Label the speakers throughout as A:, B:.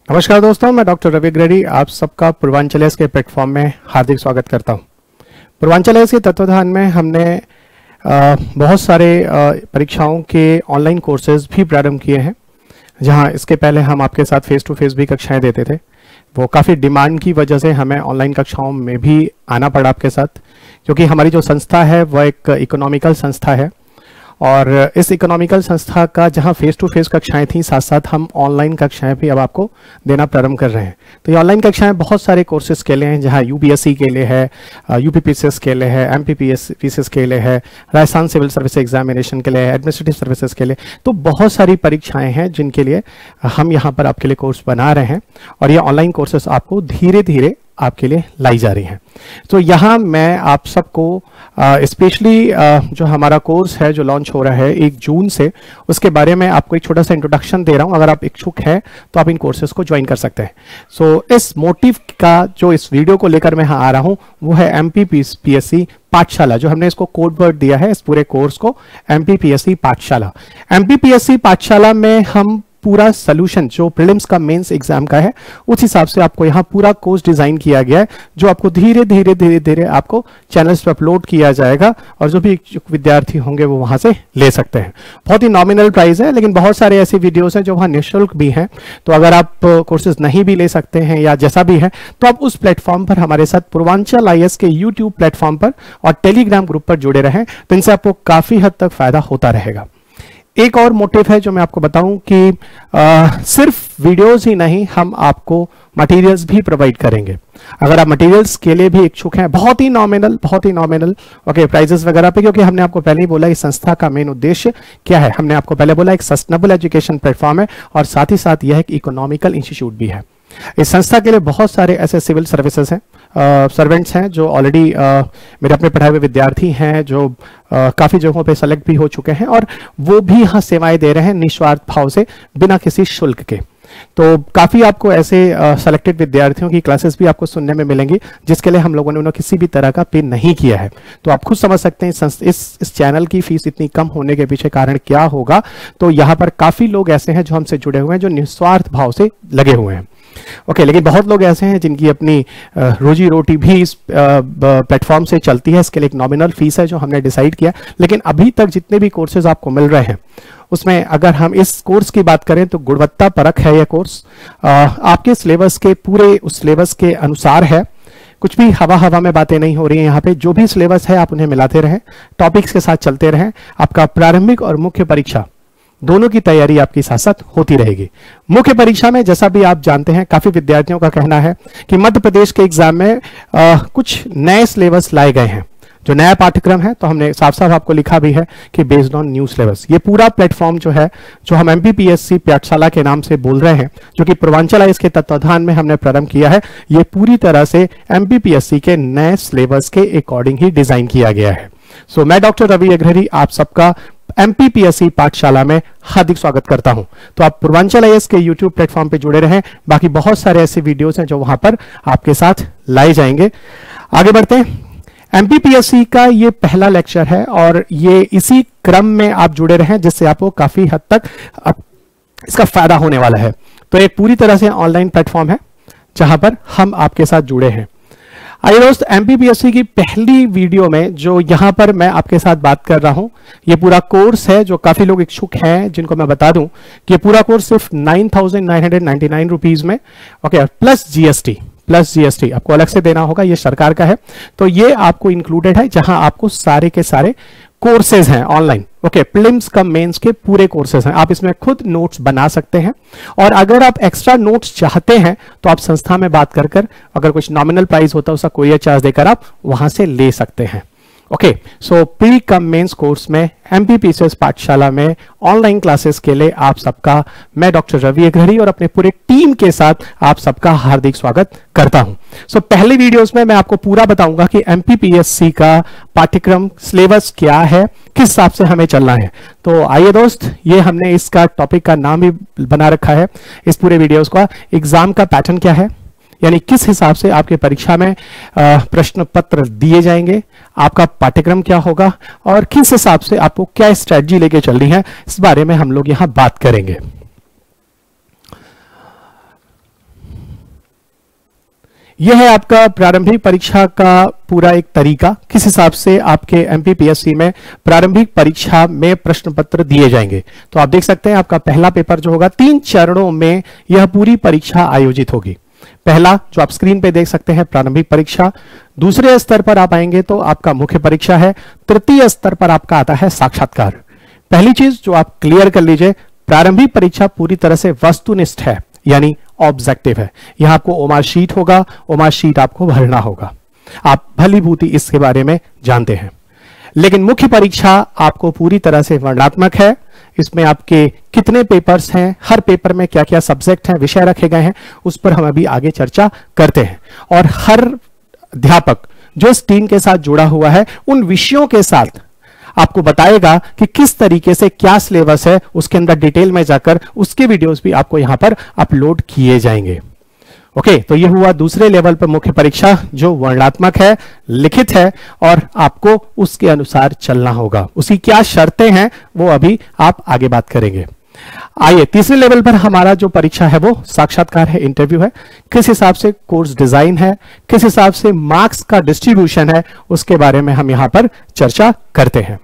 A: नमस्कार दोस्तों, मैं डॉक्टर रवि अग्रहरी आप सबका पूर्वांचल के प्लेटफॉर्म में हार्दिक स्वागत करता हूं। पूर्वांचल के तत्वाधान में हमने बहुत सारे परीक्षाओं के ऑनलाइन कोर्सेज भी प्रारंभ किए हैं, जहां इसके पहले हम आपके साथ फेस टू फेस भी कक्षाएं देते थे। वो काफ़ी डिमांड की वजह से हमें ऑनलाइन कक्षाओं में भी आना पड़ा आपके साथ, क्योंकि हमारी जो संस्था है वह एक इकोनॉमिकल संस्था है और इस इकोनॉमिकल संस्था का जहां फेस टू फेस कक्षाएं थी, साथ साथ हम ऑनलाइन कक्षाएं भी अब आपको देना प्रारंभ कर रहे हैं। तो ये ऑनलाइन कक्षाएं बहुत सारे कोर्सेज के लिए हैं, जहां यूपीएससी के लिए है, यूपीपीसीएस के लिए है, एमपीपीसीएस के लिए है, राजस्थान सिविल सर्विस एग्जामिनेशन के लिए है, एडमिनिस्ट्रेटिव सर्विसेज के लिए। तो बहुत सारी परीक्षाएं हैं जिनके लिए हम यहाँ पर आपके लिए कोर्स बना रहे हैं और ये ऑनलाइन कोर्सेज आपको धीरे धीरे आपके लिए लाई जा रही हैं। तो यहाँ मैं आप सबको स्पेशली जो हमारा कोर्स है जो लॉन्च हो रहा है 1 जून से, उसके बारे में आपको एक छोटा सा इंट्रोडक्शन दे रहा हूँ। अगर आप इच्छुक हैं तो आप इन कोर्सेज को ज्वाइन कर सकते हैं। सो इस मोटिव का जो इस वीडियो को लेकर मैं यहाँ आ रहा हूँ वो है एमपीपीएससी पाठशाला, जो हमने इसको कोड वर्ड दिया है इस पूरे कोर्स को, एमपीपीएससी पाठशाला। एमपीपीएससी पाठशाला में हम पूरा सोल्यूशन जो प्रीलिम्स का मेंस एग्जाम का है उस हिसाब से आपको यहाँ पूरा कोर्स डिजाइन किया गया है, जो आपको धीरे धीरे आपको चैनल्स पर अपलोड किया जाएगा और जो भी इच्छुक विद्यार्थी होंगे वो वहां से ले सकते हैं। बहुत ही नॉमिनल प्राइस है, लेकिन बहुत सारे ऐसे वीडियोस हैं जो वहाँ निःशुल्क भी हैं। तो अगर आप कोर्सेज नहीं भी ले सकते हैं या जैसा भी है, तो आप उस प्लेटफॉर्म पर हमारे साथ पूर्वांचल IAS के यूट्यूब प्लेटफॉर्म पर और टेलीग्राम ग्रुप पर जुड़े रहें, तो इनसे आपको काफी हद तक फायदा होता रहेगा। एक और मोटिव है जो मैं आपको बताऊं कि सिर्फ वीडियोस ही नहीं, हम आपको मटेरियल्स भी प्रोवाइड करेंगे। अगर आप मटेरियल्स के लिए भी इच्छुक हैं, बहुत ही नॉमिनल ओके प्राइजेस वगैरह पे, क्योंकि हमने आपको पहले ही बोला इस संस्था का मेन उद्देश्य क्या है। हमने आपको पहले बोला एक सस्टेनेबल एजुकेशन प्लेटफॉर्म है और साथ ही साथ यह एक इकोनॉमिकल इंस्टीट्यूट भी है। इस संस्था के लिए बहुत सारे ऐसे सिविल सर्विसेज हैं, सर्वेंट्स हैं जो ऑलरेडी मेरे अपने पढ़ाए हुए विद्यार्थी हैं, जो काफ़ी जगहों पे सेलेक्ट भी हो चुके हैं और वो भी यहाँ सेवाएं दे रहे हैं निस्वार्थ भाव से, बिना किसी शुल्क के। तो काफ़ी आपको ऐसे सेलेक्टेड विद्यार्थियों की क्लासेस भी आपको सुनने में मिलेंगी, जिसके लिए हम लोगों ने उन्हें किसी भी तरह का पे नहीं किया है। तो आप खुद समझ सकते हैं इस चैनल की फीस इतनी कम होने के पीछे कारण क्या होगा। तो यहाँ पर काफ़ी लोग ऐसे हैं जो हमसे जुड़े हुए हैं, जो निस्वार्थ भाव से लगे हुए हैं। ओके, लेकिन बहुत लोग ऐसे हैं जिनकी अपनी रोजी रोटी भी इस प्लेटफॉर्म से चलती है। इसके लिए एक नॉमिनल फीस है जो हमने डिसाइड किया, लेकिन अभी तक जितने भी कोर्सेज आपको मिल रहे हैं उसमें अगर हम इस कोर्स की बात करें तो गुणवत्ता परक है। यह कोर्स आपके सिलेबस के पूरे उस सिलेबस के अनुसार है। कुछ भी हवा में बातें नहीं हो रही हैं यहाँ पे। जो भी सिलेबस है आप उन्हें मिलाते रहें, टॉपिक्स के साथ चलते रहें। आपका प्रारंभिक और मुख्य परीक्षा दोनों की तैयारी आपकी साथ साथ होती रहेगी। मुख्य परीक्षा में जैसा भी आप जानते हैं, काफी विद्यार्थियों का कहना है कि मध्य प्रदेश के एग्जाम में कुछ नए सिलेबस लाए गए हैं, जो नया पाठ्यक्रम है। तो हमने साफ साफ आपको लिखा भी है कि बेस्ड ऑन न्यू सिलेबस। ये पूरा प्लेटफॉर्म जो है, जो हम एमपीपीएससी पाठशाला के नाम से बोल रहे हैं, जो कि पूर्वांचल IAS के तत्वाधान में हमने प्रारंभ किया है, ये पूरी तरह से एमपीपीएससी के नए सिलेबस के अकॉर्डिंग ही डिजाइन किया गया है। सो मैं डॉक्टर रवि अग्रहरी आप सबका एमपीपीएससी पाठशाला में हार्दिक स्वागत करता हूं। तो आप पूर्वांचल IAS के YouTube प्लेटफॉर्म पे जुड़े रहें। बाकी बहुत सारे ऐसे वीडियोस हैं जो वहां पर आपके साथ लाए जाएंगे। आगे बढ़ते हैं। एमपीपीएससी का ये पहला लेक्चर है और ये इसी क्रम में आप जुड़े रहें, जिससे आपको काफी हद तक इसका फायदा होने वाला है। तो एक पूरी तरह से ऑनलाइन प्लेटफॉर्म है जहां पर हम आपके साथ जुड़े हैं। आइए दोस्त, एमपीपीएससी की पहली वीडियो में जो यहाँ पर मैं आपके साथ बात कर रहा हूँ, ये पूरा कोर्स है जो काफी लोग इच्छुक हैं, जिनको मैं बता दूं कि ये पूरा कोर्स सिर्फ 9,999 रुपीज में, ओके, प्लस जीएसटी आपको अलग से देना होगा, ये सरकार का है। तो ये आपको इंक्लूडेड है, जहां आपको सारे के सारे कोर्सेज हैं ऑनलाइन। ओके, प्रीलिम्स का मेंस के पूरे कोर्सेज हैं। आप इसमें खुद नोट्स बना सकते हैं और अगर आप एक्स्ट्रा नोट्स चाहते हैं तो आप संस्था में बात कर अगर कुछ नॉमिनल प्राइस होता है उसका कोरियर चार्ज देकर आप वहां से ले सकते हैं। Okay, so pre cum mains course में एमपीपीएससी पाठशाला में ऑनलाइन क्लासेस के लिए आप सबका मैं डॉक्टर रवि अग्रहरी और अपने पूरे टीम के साथ आप सबका हार्दिक स्वागत करता हूं। सो पहले वीडियोस में मैं आपको पूरा बताऊंगा कि एमपीपीएससी का पाठ्यक्रम सिलेबस क्या है, किस हिसाब से हमें चलना है। तो आइए दोस्त, ये हमने इसका टॉपिक का नाम भी बना रखा है इस पूरे वीडियोस का, एग्जाम का पैटर्न क्या है, यानी किस हिसाब से आपके परीक्षा में प्रश्न पत्र दिए जाएंगे, आपका पाठ्यक्रम क्या होगा और किस हिसाब से आपको क्या स्ट्रेटजी लेके चलनी है, इस बारे में हम लोग यहां बात करेंगे। यह है आपका प्रारंभिक परीक्षा का पूरा एक तरीका, किस हिसाब से आपके एमपीपीएससी में प्रारंभिक परीक्षा में प्रश्न पत्र दिए जाएंगे। तो आप देख सकते हैं आपका पहला पेपर जो होगा 3 चरणों में यह पूरी परीक्षा आयोजित होगी। पहला जो आप स्क्रीन पे देख सकते हैं प्रारंभिक परीक्षा, दूसरे स्तर पर आप आएंगे तो आपका मुख्य परीक्षा है, तृतीय स्तर पर आपका आता है साक्षात्कार। पहली चीज जो आप क्लियर कर लीजिए, प्रारंभिक परीक्षा पूरी तरह से वस्तुनिष्ठ है, यानी ऑब्जेक्टिव है। यहां आपको ओमार शीट होगा, ओमार शीट आपको भरना होगा, आप भली भांति इसके बारे में जानते हैं। लेकिन मुख्य परीक्षा आपको पूरी तरह से वर्णनात्मक है। इसमें आपके कितने पेपर्स हैं, हर पेपर में क्या क्या सब्जेक्ट हैं, विषय रखे गए हैं, उस पर हम अभी आगे चर्चा करते हैं। और हर अध्यापक जो इस टीम के साथ जुड़ा हुआ है उन विषयों के साथ आपको बताएगा कि किस तरीके से क्या सिलेबस है, उसके अंदर डिटेल में जाकर उसके वीडियोस भी आपको यहां पर अपलोड किए जाएंगे। ओके, तो ये हुआ दूसरे लेवल पर मुख्य परीक्षा जो वर्णनात्मक है, लिखित है और आपको उसके अनुसार चलना होगा। उसकी क्या शर्तें हैं वो अभी आप आगे बात करेंगे। आइए तीसरे लेवल पर हमारा जो परीक्षा है वो साक्षात्कार है, इंटरव्यू है। किस हिसाब से कोर्स डिजाइन है, किस हिसाब से मार्क्स का डिस्ट्रीब्यूशन है, उसके बारे में हम यहां पर चर्चा करते हैं।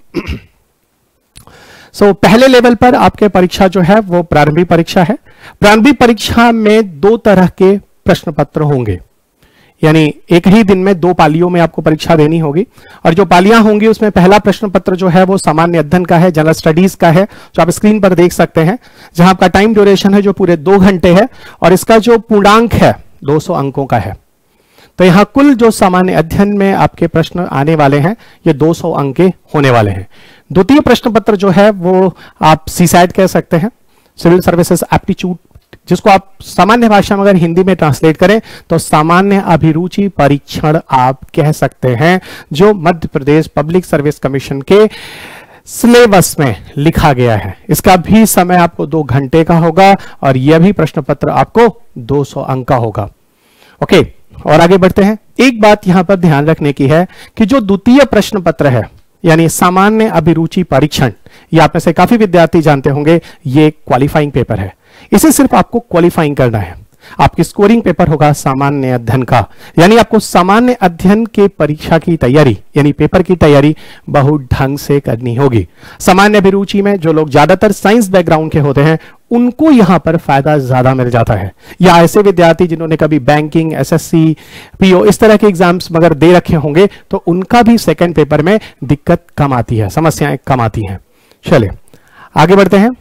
A: पहले लेवल पर आपके परीक्षा जो है वो प्रारंभिक परीक्षा है। प्रारंभिक परीक्षा में 2 तरह के प्रश्न पत्र होंगे, यानी एक ही दिन में 2 पालियों में आपको परीक्षा देनी होगी। और जो पालियां होंगी उसमें पहला प्रश्न पत्र जो है वो सामान्य अध्ययन का है, जनरल स्टडीज का है, जो आप स्क्रीन पर देख सकते हैं, जहां आपका टाइम ड्यूरेशन है जो पूरे 2 घंटे है और इसका जो पूर्णांक है 200 अंकों का है। तो यहां कुल जो सामान्य अध्ययन में आपके प्रश्न आने वाले हैं ये 200 अंक के होने वाले हैं। द्वितीय प्रश्न पत्र जो है वो आप सीसैट कह सकते हैं, सिविल सर्विसेज एप्टीट्यूड, जिसको आप सामान्य भाषा में अगर हिंदी में ट्रांसलेट करें तो सामान्य अभिरुचि परीक्षण आप कह सकते हैं, जो Madhya Pradesh public service commission के सिलेबस में लिखा गया है। इसका भी समय आपको 2 घंटे का होगा और यह भी प्रश्न पत्र आपको 200 अंक का होगा। ओके, और आगे बढ़ते हैं। एक बात यहां पर ध्यान रखने की है कि जो द्वितीय प्रश्न पत्र है यानी सामान्य अभिरुचि परीक्षण, ये आप में से काफी विद्यार्थी जानते होंगे, ये क्वालिफाइंग पेपर है। इसे सिर्फ आपको क्वालिफाइंग करना है। आपकी स्कोरिंग पेपर होगा सामान्य अध्ययन का, यानी आपको सामान्य अध्ययन के परीक्षा की तैयारी यानी पेपर की तैयारी बहुत ढंग से करनी होगी। सामान्य अभिरुचि में जो लोग ज्यादातर साइंस बैकग्राउंड के होते हैं उनको यहां पर फायदा ज्यादा मिल जाता है, या ऐसे विद्यार्थी जिन्होंने कभी बैंकिंग, एसएससी, पीओ इस तरह के एग्जाम्स मगर दे रखे होंगे तो उनका भी सेकंड पेपर में दिक्कत कम आती है, समस्याएं कम आती हैं। चलिए आगे बढ़ते हैं।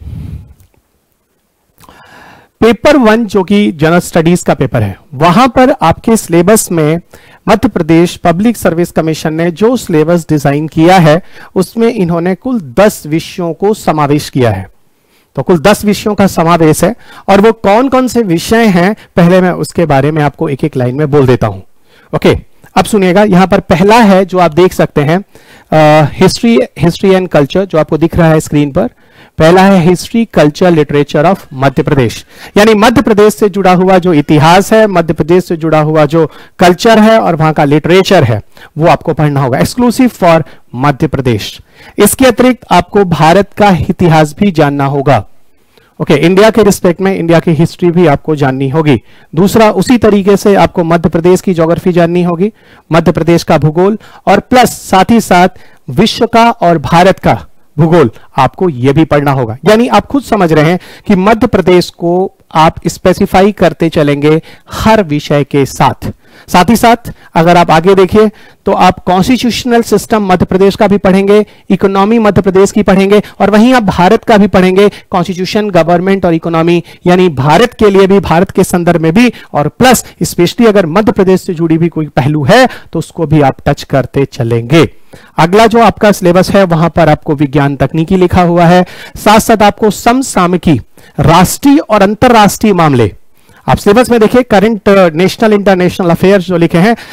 A: पेपर 1 जो कि जनरल स्टडीज का पेपर है, वहां पर आपके सिलेबस में Madhya Pradesh public service commission ने जो सिलेबस डिजाइन किया है उसमें इन्होंने कुल 10 विषयों को समावेश किया है। तो कुल 10 विषयों का समावेश है और वो कौन कौन से विषय हैं पहले मैं उसके बारे में आपको एक एक लाइन में बोल देता हूं। ओके, अब सुनिएगा। यहां पर पहला है जो आप देख सकते हैं हिस्ट्री एंड कल्चर, जो आपको दिख रहा है स्क्रीन पर। पहला है history culture literature of Madhya Pradesh, यानी मध्य प्रदेश से जुड़ा हुआ जो इतिहास है, मध्य प्रदेश से जुड़ा हुआ जो कल्चर है और वहां का लिटरेचर है वो आपको पढ़ना होगा, एक्सक्लूसिव फॉर मध्य प्रदेश। इसके अतिरिक्त आपको भारत का इतिहास भी जानना होगा। ओके, इंडिया के रिस्पेक्ट में इंडिया की हिस्ट्री भी आपको जाननी होगी। दूसरा, उसी तरीके से आपको मध्य प्रदेश की ज्योग्राफी जाननी होगी, मध्य प्रदेश का भूगोल, और प्लस साथ ही साथ विश्व का और भारत का भूगोल आपको यह भी पढ़ना होगा। यानी आप खुद समझ रहे हैं कि मध्य प्रदेश को आप स्पेसिफाई करते चलेंगे हर विषय के साथ। साथ ही साथ अगर आप आगे देखिए तो आप कॉन्स्टिट्यूशनल सिस्टम मध्य प्रदेश का भी पढ़ेंगे, इकोनॉमी मध्य प्रदेश की पढ़ेंगे और वहीं आप भारत का भी पढ़ेंगे, कॉन्स्टिट्यूशन, गवर्नमेंट और इकोनॉमी, यानी भारत के लिए भी, भारत के संदर्भ में भी, और प्लस स्पेशली अगर मध्य प्रदेश से जुड़ी भी कोई पहलू है तो उसको भी आप टच करते चलेंगे। अगला जो आपका सिलेबस है वहां पर आपको विज्ञान तकनीकी लिखा हुआ है, साथ साथ आपको समसामयिकी, राष्ट्रीय और अंतरराष्ट्रीय मामले, आप सिलेबस में देखिए करंट नेशनल इंटरनेशनल अफेयर्स जो लिखे हैं,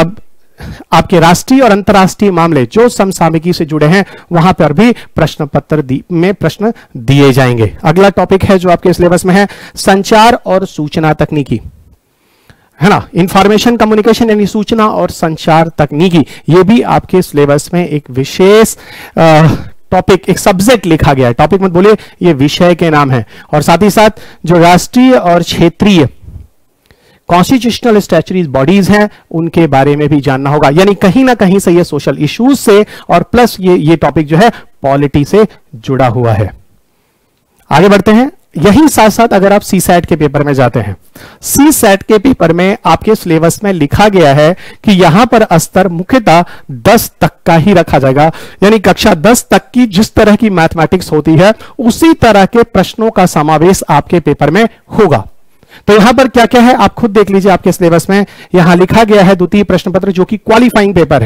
A: आपके राष्ट्रीय और अंतरराष्ट्रीय मामले जो समसामयिकी से जुड़े हैं वहां पर भी प्रश्न पत्र में प्रश्न दिए जाएंगे। अगला टॉपिक है जो आपके सिलेबस में है संचार और सूचना तकनीकी, है ना, इंफॉर्मेशन कम्युनिकेशन यानी सूचना और संचार तकनीकी। ये भी आपके सिलेबस में एक विशेष टॉपिक, एक सब्जेक्ट लिखा गया है। टॉपिक मत बोलिए, ये विषय के नाम है। और साथ ही साथ जो राष्ट्रीय और क्षेत्रीय कॉन्स्टिट्यूशनल स्टैच्यूटरी बॉडीज हैं उनके बारे में भी जानना होगा, यानी कहीं ना कहीं से ये सोशल इश्यूज से और प्लस ये टॉपिक जो है पॉलिटी से जुड़ा हुआ है। आगे बढ़ते हैं। यही साथ साथ अगर आप सीसैट के पेपर में जाते हैं, सीसैट के पेपर में आपके सिलेबस में लिखा गया है कि यहां पर स्तर मुख्यतः 10 तक का ही रखा जाएगा, यानी कक्षा 10 तक की जिस तरह की मैथमेटिक्स होती है उसी तरह के प्रश्नों का समावेश आपके पेपर में होगा। तो यहां पर क्या क्या है आप खुद देख लीजिए। आपके सिलेबस में यहां लिखा गया है द्वितीय प्रश्न पत्र जो कि क्वालिफाइंग पेपर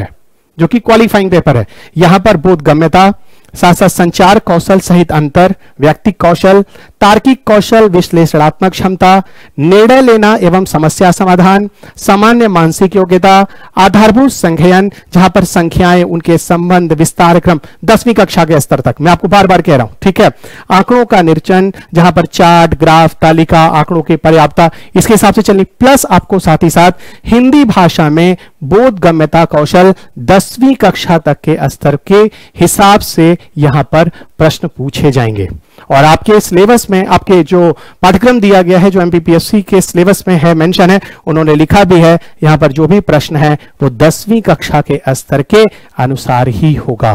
A: है, यहां पर बोधगम्यता, साथ साथ संचार कौशल सहित अंतर, व्यक्तिक कौशल, तार्किक कौशल, विश्लेषणात्मक क्षमता, निर्णय लेना एवं समस्या समाधान, सामान्य मानसिक योग्यता, आधारभूत संख्यायन जहां पर संख्याएं उनके संबंध विस्तार क्रम 10वीं कक्षा के स्तर तक, मैं आपको बार बार कह रहा हूं, ठीक है। आंकड़ों का निरीक्षण जहां पर चार्ट, ग्राफ, तालिका, आंकड़ों की पर्याप्तता इसके हिसाब से चलनी, प्लस आपको साथ ही साथ हिंदी भाषा में बोधगम्यता कौशल 10वीं कक्षा तक के स्तर के हिसाब से यहां पर प्रश्न पूछे जाएंगे। और आपके सिलेबस में आपके जो पाठ्यक्रम दिया गया है, जो एमपीपीएससी के सिलेबस में है, मेंशन है, उन्होंने लिखा भी है यहां पर जो भी प्रश्न है वो 10वीं कक्षा के स्तर के अनुसार ही होगा।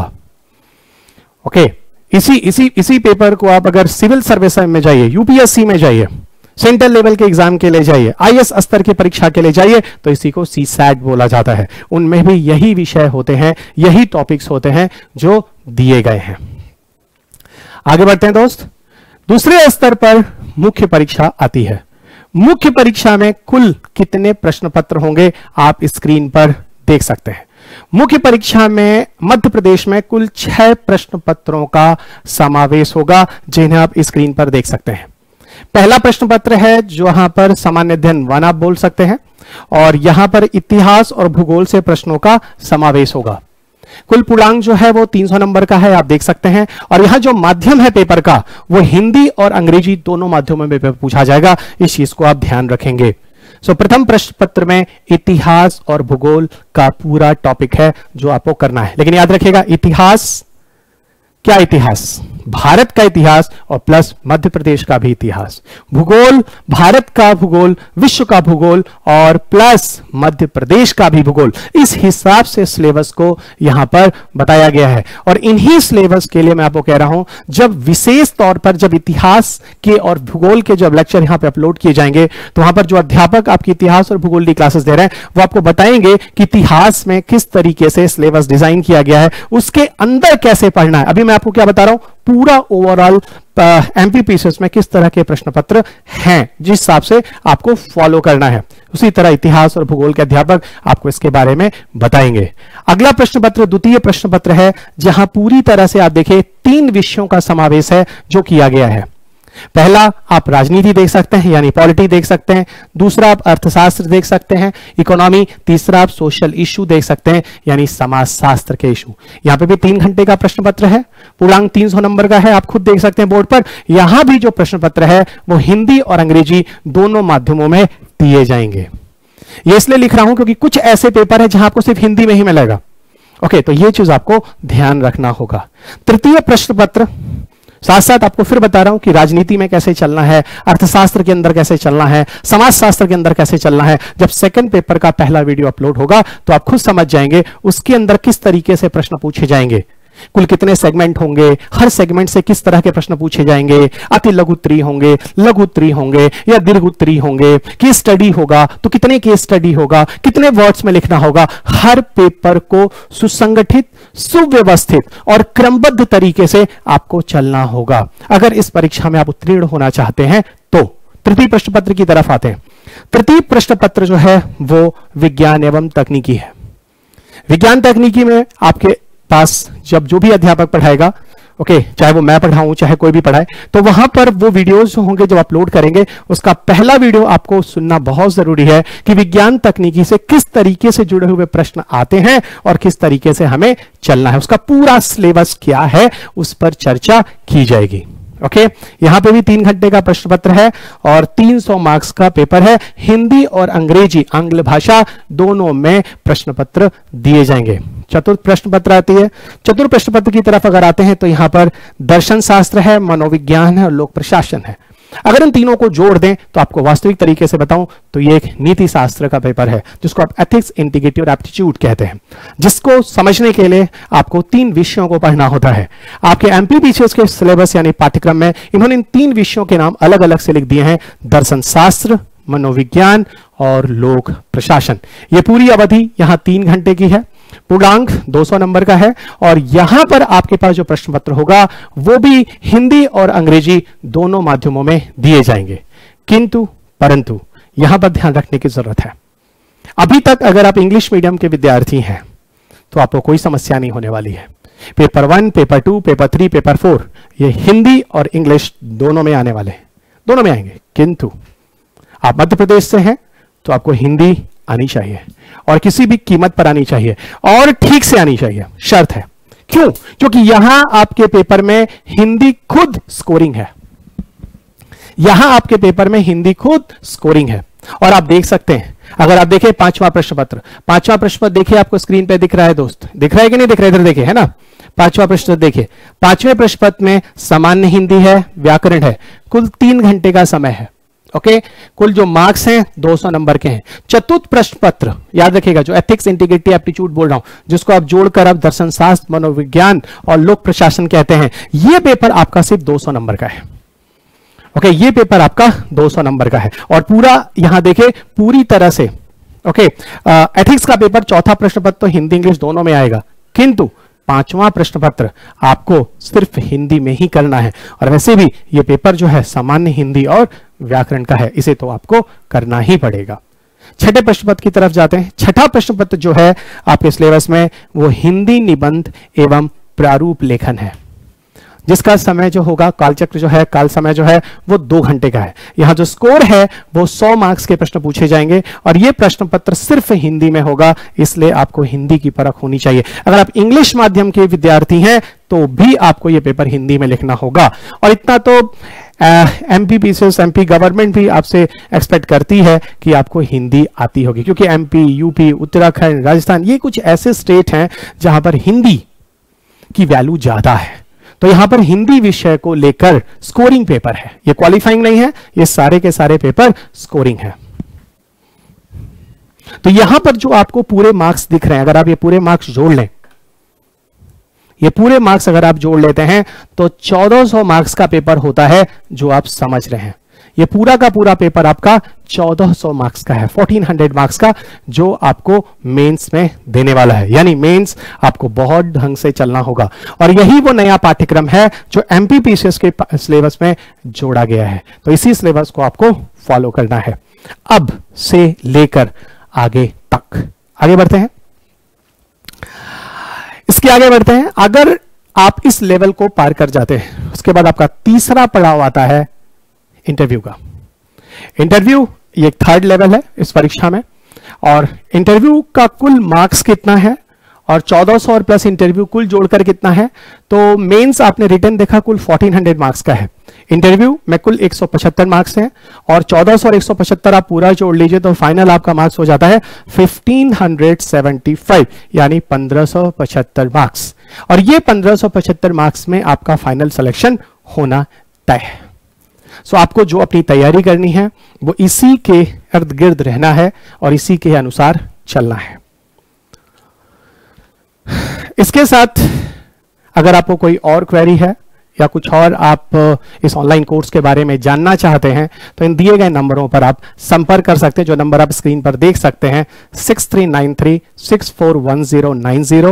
A: ओके, इसी पेपर को आप अगर सिविल सर्विस में जाइए, यूपीएससी में जाइए, सेंट्रल लेवल के एग्जाम के लिए जाइए, आईएएस स्तर की परीक्षा के लिए जाइए, तो इसी को सीसैट बोला जाता है। उनमें भी यही विषय होते हैं, यही टॉपिक्स होते हैं जो दिए गए हैं। आगे बढ़ते हैं दोस्त। दूसरे स्तर पर मुख्य परीक्षा आती है। मुख्य परीक्षा में कुल कितने प्रश्न पत्र होंगे आप स्क्रीन पर देख सकते हैं। मुख्य परीक्षा में मध्य प्रदेश में कुल 6 प्रश्न पत्रों का समावेश होगा, जिन्हें आप स्क्रीन पर देख सकते हैं। पहला प्रश्न पत्र है जो यहां पर सामान्य अध्ययन 1 आप बोल सकते हैं, और यहां पर इतिहास और भूगोल से प्रश्नों का समावेश होगा। कुल पूर्णांक जो है वो 300 नंबर का है, आप देख सकते हैं। और यहां जो माध्यम है पेपर का वो हिंदी और अंग्रेजी दोनों माध्यमों में पेपर पूछा जाएगा, इस चीज को आप ध्यान रखेंगे। प्रथम प्रश्न पत्र में इतिहास और भूगोल का पूरा टॉपिक है जो आपको करना है, लेकिन याद रखिएगा इतिहास, क्या इतिहास, भारत का इतिहास और प्लस मध्य प्रदेश का भी इतिहास, भूगोल, भारत का भूगोल, विश्व का भूगोल और प्लस मध्य प्रदेश का भी भूगोल। इस हिसाब से सिलेबस को यहां पर बताया गया है। और इन्हीं सिलेबस के लिए मैं आपको कह रहा हूं, जब विशेष तौर पर जब इतिहास के और भूगोल के जब लेक्चर यहां पर अपलोड किए जाएंगे, तो वहां पर जो अध्यापक आपकी इतिहास और भूगोल की क्लासेस दे रहे हैं वो आपको बताएंगे कि इतिहास में किस तरीके से सिलेबस डिजाइन किया गया है, उसके अंदर कैसे पढ़ना है। अभी मैं आपको क्या बता रहा हूं, पूरा ओवरऑल एमपीपीसीएस में किस तरह के प्रश्न पत्र हैं जिस हिसाब से आपको फॉलो करना है, उसी तरह इतिहास और भूगोल के अध्यापक आपको इसके बारे में बताएंगे। अगला प्रश्न पत्र द्वितीय प्रश्न पत्र है, जहां पूरी तरह से आप देखिए 3 विषयों का समावेश है जो किया गया है। पहला आप राजनीति देख सकते हैं यानी पॉलिटी देख सकते हैं, दूसरा आप अर्थशास्त्र देख सकते हैं, इकोनॉमी, तीसरा आप सोशल इशू देख सकते हैं यानी समाजशास्त्र के इशू। यहां पे भी 3 घंटे का प्रश्न पत्र है, पूर्णांक 300 नंबर का है, आप खुद देख सकते हैं बोर्ड पर। यहां भी जो प्रश्न पत्र है वो हिंदी और अंग्रेजी दोनों माध्यमों में दिए जाएंगे। ये इसलिए लिख रहा हूं क्योंकि कुछ ऐसे पेपर है जहां आपको सिर्फ हिंदी में ही मिलेगा। ओके, तो ये चीज आपको ध्यान रखना होगा। तृतीय प्रश्न पत्र साथ साथ आपको फिर बता रहा हूं कि राजनीति में कैसे चलना है, अर्थशास्त्र के अंदर कैसे चलना है, समाजशास्त्र के अंदर कैसे चलना है। जब सेकंड पेपर का पहला वीडियो अपलोड होगा तो आप खुद समझ जाएंगे उसके अंदर किस तरीके से प्रश्न पूछे जाएंगे, कुल कितने सेगमेंट होंगे, हर सेगमेंट से किस तरह के प्रश्न पूछे जाएंगे, अति लघु उत्तरीय होंगे, लघु उत्तरीय होंगे या दीर्घ उत्तरीय होंगे, केस स्टडी होगा तो कितने केस स्टडी होगा, कितने वर्ड्स में लिखना होगा। हर पेपर को सुसंगठित, सुव्यवस्थित और क्रमबद्ध तरीके से आपको चलना होगा अगर इस परीक्षा में आप उत्तीर्ण होना चाहते हैं तो। तृतीय प्रश्न पत्र की तरफ आते हैं। तृतीय प्रश्न पत्र जो है वो विज्ञान एवं तकनीकी है। विज्ञान तकनीकी में आपके पास जब जो भी अध्यापक पढ़ाएगा, ओके, चाहे वो मैं पढ़ाऊं चाहे कोई भी पढ़ाए, तो वहां पर वो वीडियोस जो होंगे जब अपलोड करेंगे उसका पहला वीडियो आपको सुनना बहुत जरूरी है कि विज्ञान तकनीकी से किस तरीके से जुड़े हुए प्रश्न आते हैं और किस तरीके से हमें चलना है, उसका पूरा सिलेबस क्या है उस पर चर्चा की जाएगी। ओके, यहां पे भी 3 घंटे का प्रश्न पत्र है और 300 मार्क्स का पेपर है। हिंदी और अंग्रेजी, आंग्ल भाषा दोनों में प्रश्न पत्र दिए जाएंगे। चतुर्थ प्रश्न पत्र आती है। चतुर्थ प्रश्न पत्र की तरफ अगर आते हैं तो यहां पर दर्शन शास्त्र है, मनोविज्ञान है और लोक प्रशासन है। अगर इन तीनों को जोड़ दें तो आपको वास्तविक तरीके से बताऊं तो ये एक नीति शास्त्र का पेपर है जिसको आप एथिक्स, इंटीग्रिटी और एप्टीट्यूड कहते हैं, जिसको समझने के लिए आपको 3 विषयों को पढ़ना होता है। आपके एमपीपीसीएस के सिलेबस यानी पाठ्यक्रम में इन्होंने इन 3 विषयों के नाम अलग अलग से लिख दिए हैं, दर्शन शास्त्र, मनोविज्ञान और लोक प्रशासन। ये पूरी अवधि यहां 3 घंटे की है, पूर्णांक 200 नंबर का है और यहां पर आपके पास जो प्रश्न पत्र होगा वो भी हिंदी और अंग्रेजी दोनों माध्यमों में दिए जाएंगे। किंतु परंतु यहां पर ध्यान रखने की जरूरत है, अभी तक अगर आप इंग्लिश मीडियम के विद्यार्थी हैं तो आपको कोई समस्या नहीं होने वाली है। पेपर 1, पेपर 2, पेपर 3, पेपर 4 ये हिंदी और इंग्लिश दोनों में आने वाले हैं, दोनों में आएंगे। किंतु आप मध्य प्रदेश से हैं तो आपको हिंदी आनी चाहिए और किसी भी कीमत पर आनी चाहिए और ठीक से आनी चाहिए, शर्त है। क्यों? क्योंकि यहां आपके पेपर में हिंदी खुद स्कोरिंग है, यहां आपके पेपर में हिंदी खुद स्कोरिंग है। और आप देख सकते हैं, अगर आप देखें 5वां प्रश्न पत्र, 5वां प्रश्न पत्र देखिए, आपको स्क्रीन पे दिख रहा है दोस्त, दिख रहा है कि नहीं दिख रहा है? इधर देखिए, है ना। 5वां प्रश्न देखिए, 5वें प्रश्न पत्र में सामान्य हिंदी है, व्याकरण है, कुल 3 घंटे का समय है। ओके, कुल जो मार्क्स हैं 200 नंबर के हैं। चतुर्थ प्रश्न पत्र याद रखिएगा, जो एथिक्स, इंटीग्रिटी, एप्टीट्यूड बोल रहा हूं, जिसको आप जोड़कर आप दर्शन शास्त्र, मनोविज्ञान और लोक प्रशासन कहते हैं, यह पेपर आपका सिर्फ 200 नंबर का है। ओके, ये पेपर आपका 200 नंबर का है और पूरा यहां देखे पूरी तरह से ओके। एथिक्स का पेपर चौथा प्रश्न पत्र तो हिंदी इंग्लिश दोनों में आएगा, किंतु 5वां प्रश्न पत्र आपको सिर्फ हिंदी में ही करना है। और वैसे भी ये पेपर जो है सामान्य हिंदी और व्याकरण का है, इसे तो आपको करना ही पड़ेगा। छठे प्रश्न पत्र की तरफ जाते हैं। छठा प्रश्न पत्र जो है आपके सिलेबस में वो हिंदी निबंध एवं प्रारूप लेखन है, जिसका समय जो होगा, कालचक्र जो है, काल समय जो है वो 2 घंटे का है। यहां जो स्कोर है वो 100 मार्क्स के प्रश्न पूछे जाएंगे और ये प्रश्न पत्र सिर्फ हिंदी में होगा, इसलिए आपको हिंदी की परख होनी चाहिए। अगर आप इंग्लिश माध्यम के विद्यार्थी हैं तो भी आपको ये पेपर हिंदी में लिखना होगा। और इतना तो एमपीपीसीएस, एमपी गवर्नमेंट भी आपसे एक्सपेक्ट करती है कि आपको हिंदी आती होगी, क्योंकि एमपी, यूपी, उत्तराखंड, राजस्थान ये कुछ ऐसे स्टेट हैं जहां पर हिंदी की वैल्यू ज्यादा है। तो यहां पर हिंदी विषय को लेकर स्कोरिंग पेपर है, ये क्वालिफाइंग नहीं है, ये सारे के सारे पेपर स्कोरिंग है। तो यहां पर जो आपको पूरे मार्क्स दिख रहे हैं, अगर आप ये पूरे मार्क्स जोड़ लें, ये पूरे मार्क्स अगर आप जोड़ लेते हैं तो 1400 मार्क्स का पेपर होता है जो आप समझ रहे हैं। ये पूरा का पूरा पेपर आपका 1400 मार्क्स का है, 1400 मार्क्स का, जो आपको मेंस में देने वाला है। यानी मेंस आपको बहुत ढंग से चलना होगा और यही वो नया पाठ्यक्रम है जो एमपीपीसीएस के सिलेबस में जोड़ा गया है। तो इसी सिलेबस को आपको फॉलो करना है अब से लेकर आगे तक। आगे बढ़ते हैं, इसके आगे बढ़ते हैं। अगर आप इस लेवल को पार कर जाते हैं, उसके बाद आपका तीसरा पड़ाव आता है इंटरव्यू का। इंटरव्यू ये एक 3rd लेवल है इस परीक्षा में और इंटरव्यू का कुल मार्क्स कितना है और 1400 और प्लस इंटरव्यू कुल जोड़कर कितना है। तो मेंस आपने रिटर्न देखा कुल 1400 मार्क्स का है, इंटरव्यू में कुल 175 मार्क्स हैं और 1400 और 175 आप पूरा जोड़ लीजिए तो फाइनल आपका मार्क्स हो जाता है 1575, यानी 1575 मार्क्स। और ये 1575 मार्क्स में आपका फाइनल सिलेक्शन होना तय है। सो आपको जो अपनी तैयारी करनी है वो इसी के इर्द गिर्द रहना है और इसी के अनुसार चलना है। इसके साथ अगर आपको कोई और क्वेरी है या कुछ और आप इस ऑनलाइन कोर्स के बारे में जानना चाहते हैं तो इन दिए गए नंबरों पर आप संपर्क कर सकते हैं, जो नंबर आप स्क्रीन पर देख सकते हैं 6393641090,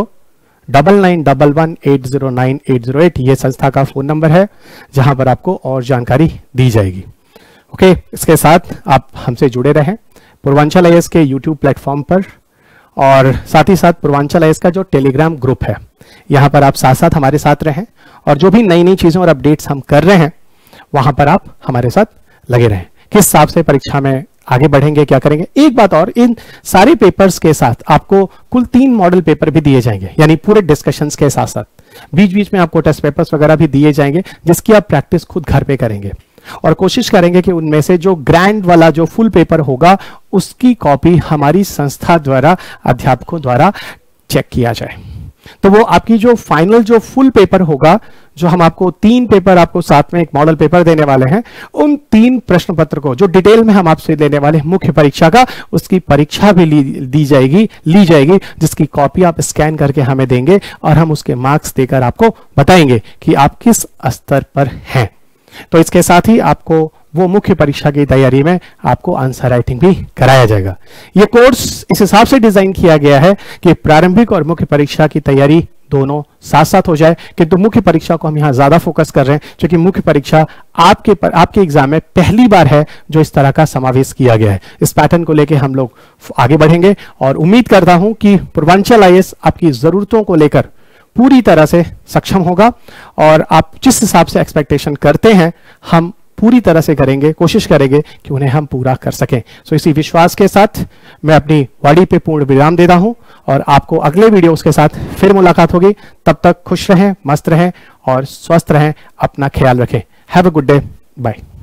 A: 9911809808। ये संस्था का फोन नंबर है जहां पर आपको और जानकारी दी जाएगी। ओके, इसके साथ आप हमसे जुड़े रहें पूर्वांचल आईएएस के यूट्यूब प्लेटफॉर्म पर और साथ ही साथ पूर्वांचल आईएएस का जो टेलीग्राम ग्रुप है, यहां पर आप साथ साथ हमारे साथ रहें और जो भी नई नई चीजें और अपडेट्स हम कर रहे हैं वहां पर आप हमारे साथ लगे रहें। किस हिसाब से परीक्षा में आगे बढ़ेंगे, क्या करेंगे। एक बात और, इन सारे पेपर्स के साथ आपको कुल 3 मॉडल पेपर भी दिए जाएंगे, यानी पूरे डिस्कशंस के साथ साथ बीच बीच में आपको टेस्ट पेपर्स वगैरह भी दिए जाएंगे, जिसकी आप प्रैक्टिस खुद घर पे करेंगे और कोशिश करेंगे कि उनमें से जो ग्रैंड वाला जो फुल पेपर होगा उसकी कॉपी हमारी संस्था द्वारा, अध्यापकों द्वारा चेक किया जाए। तो वो आपकी जो फाइनल जो फुल पेपर होगा, जो हम आपको 3 पेपर आपको साथ में एक मॉडल पेपर देने वाले हैं, उन 3 प्रश्न पत्र को जो डिटेल में हम आपसे लेने वाले मुख्य परीक्षा का, उसकी परीक्षा भी ली जाएगी, जिसकी कॉपी आप स्कैन करके हमें देंगे और हम उसके मार्क्स देकर आपको बताएंगे कि आप किस स्तर पर हैं। तो इसके साथ ही आपको वो मुख्य परीक्षा की तैयारी में आपको आंसर राइटिंग भी कराया जाएगा। ये कोर्स इस हिसाब से डिजाइन किया गया है कि प्रारंभिक और मुख्य परीक्षा की तैयारी दोनों साथ साथ हो जाए, किंतु मुख्य परीक्षा को हम यहाँ ज्यादा फोकस कर रहे हैं क्योंकि मुख्य परीक्षा आपके एग्जाम में पहली बार है जो इस तरह का समावेश किया गया है। इस पैटर्न को लेकर हम लोग आगे बढ़ेंगे और उम्मीद करता हूं कि पूर्वांचल आईएएस आपकी जरूरतों को लेकर पूरी तरह से सक्षम होगा और आप जिस हिसाब से एक्सपेक्टेशन करते हैं हम पूरी तरह से करेंगे, कोशिश करेंगे कि उन्हें हम पूरा कर सकें। सो इसी विश्वास के साथ मैं अपनी वाणी पे पूर्ण विराम देता हूं और आपको अगले वीडियोस के साथ फिर मुलाकात होगी। तब तक खुश रहें, मस्त रहें और स्वस्थ रहें, अपना ख्याल रखें। Have a good day, bye.